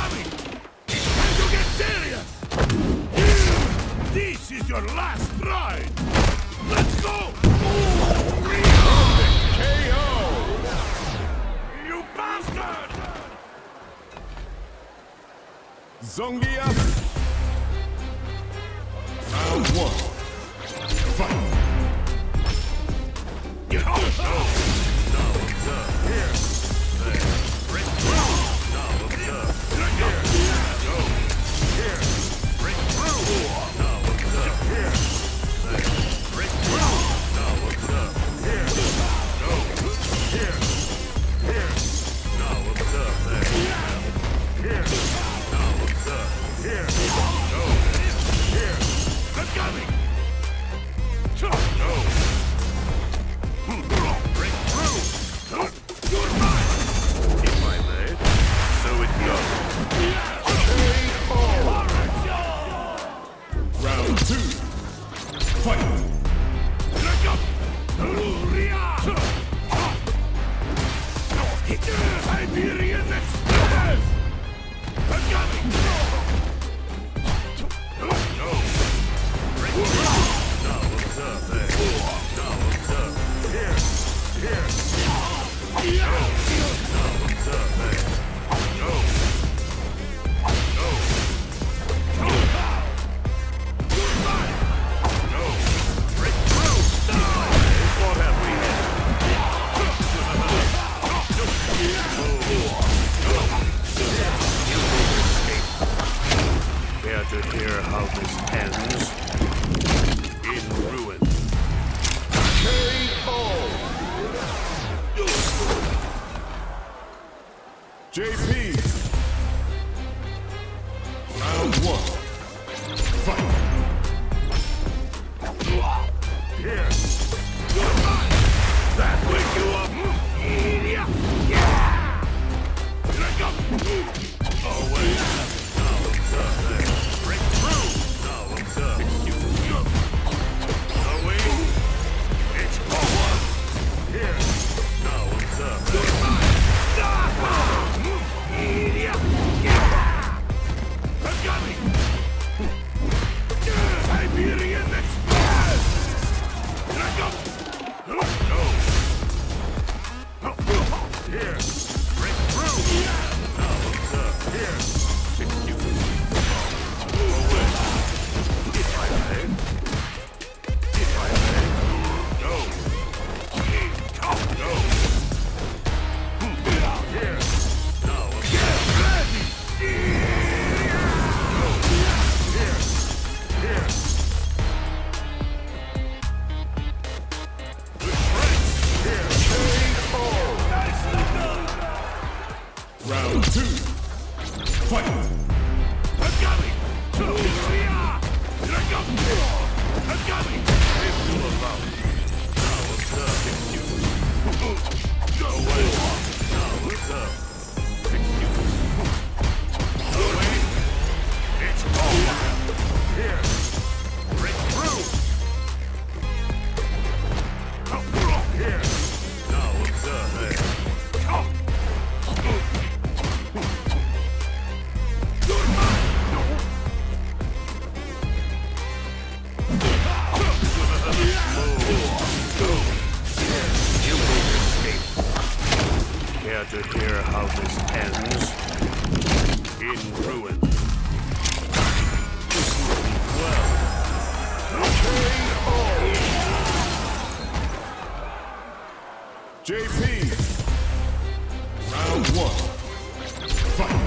coming! It's time to get serious! This is your last ride! Let's go! KO! You bastard! Zongia. Round one. Fight. Round two. Fight. Siberian Express! I'm coming! Care to hear how this ends? In ruin. KO! JP. Round one. Fight. Here. That wake you up? Yeah! Here I come! Oh, wait. Break through! Now what's up? Away! It's over! Here! Now what's up? I'm coming! Siberian Express! Here I come! Go! Here! Break through! Now what's up? Here! If I may. If I may. Go! Go! Here! Now what's Get ready! Here! Here! Here! Nicely done! Round two. Fight. I'm coming! Here we are! Here I come! I'm coming! If you allow me. Now what's up? Go away! Now what's up? Away! It's over! Here! Break through! Here! Now what's up? Hey. You're mine! You will escape. Care to hear how this ends? In ruin. Well. JP. Round one. Fight.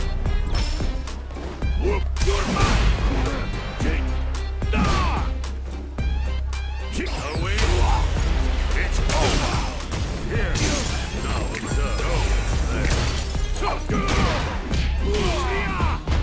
Whoop! You're mine! Jake! Ah! Kick away! It's over! Here! Now what's up? So good! Yeah!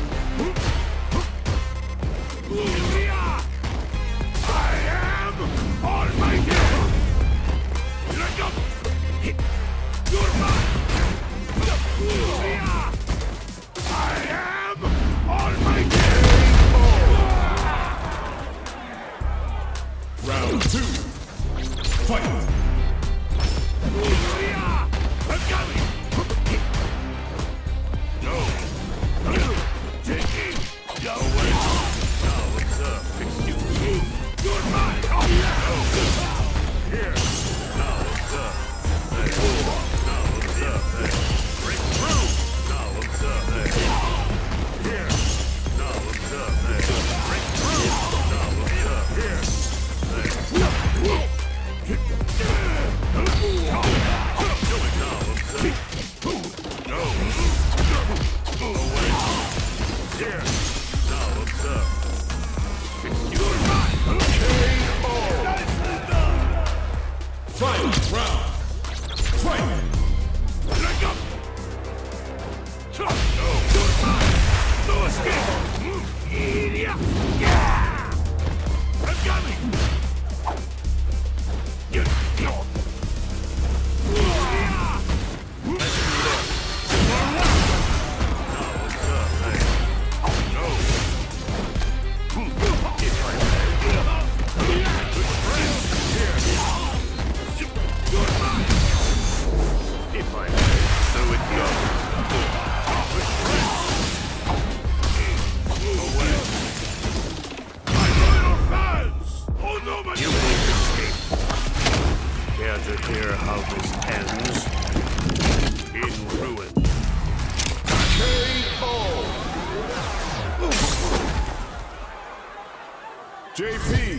JP.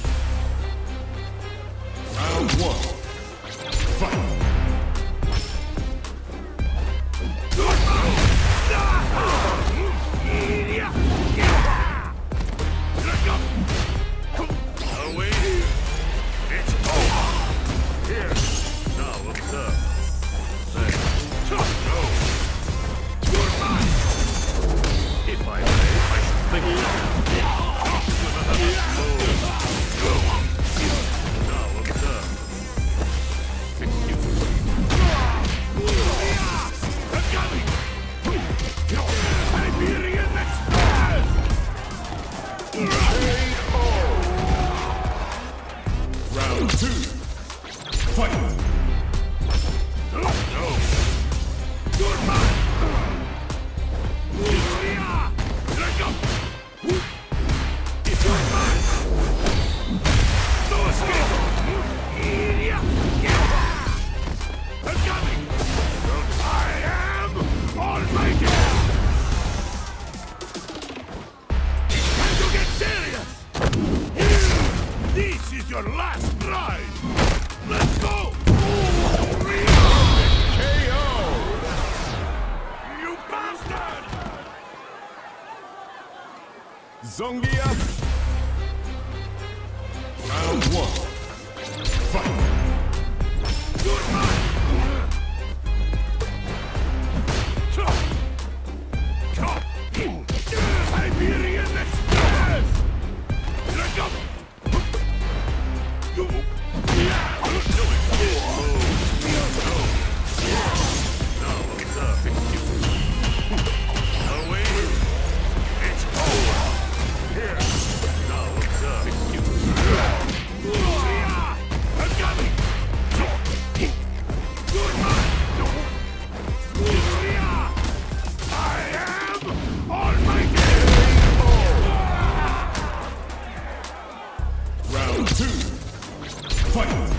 Round 1. Fight. Round 2. Fight. This is your last ride! Let's go! KO. You bastard! Zongia. Round 1. Fight. Siberian Express! Drink up! Round 2. Fight.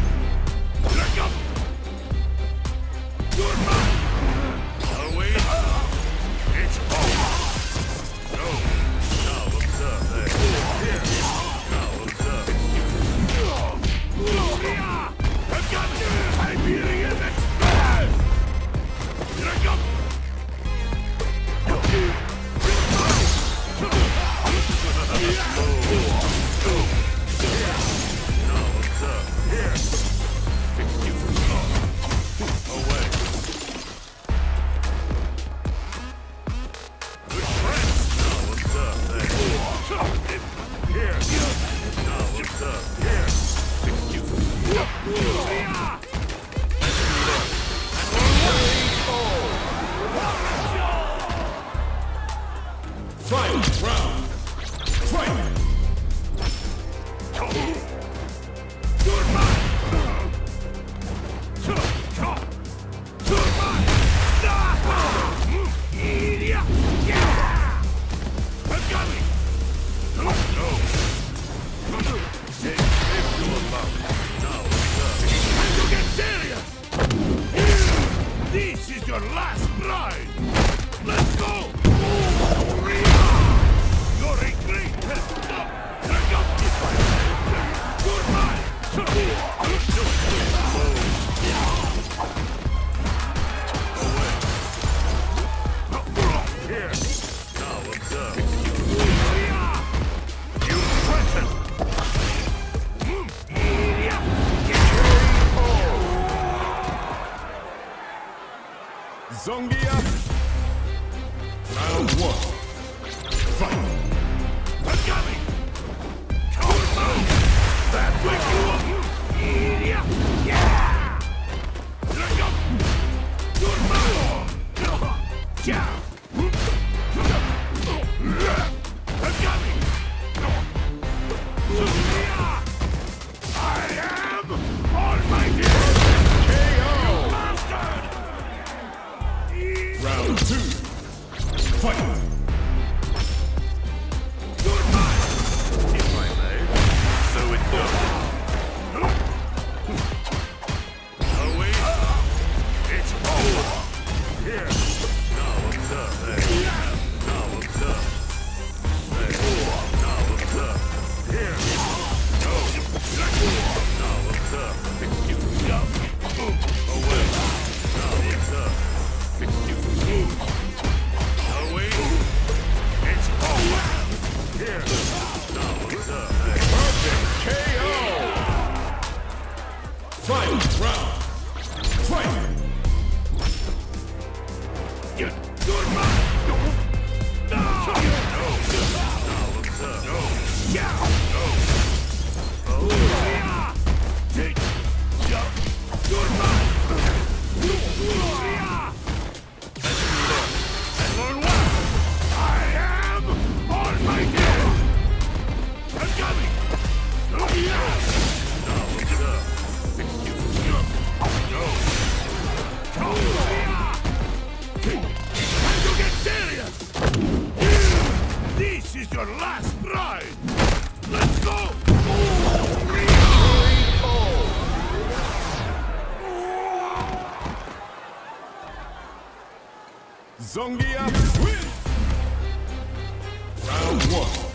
Siberian Express! Drink up! Final round. Fight. This is your last ride! Let's go! You're a great test! Drink up! Goodbye! Here! Now observe! You threaten! Zongia. Round 1. Fight. I'm coming! That wake you up! Yeah! Drink up! Goodbye! Yeah! I'm coming! I am almighty! KO. Bastard! Round 2. Fight. Goodbye! If I may, so it goes. Away! It's over! Here! Now observe there. Now observe. There. Now observe. Here! your last ride! Let's go! Zongia wins! Round one.